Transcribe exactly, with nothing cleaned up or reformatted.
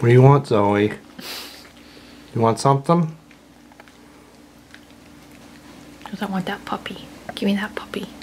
What do you want, Zoe? You want something? Because I want that puppy. Give me that puppy.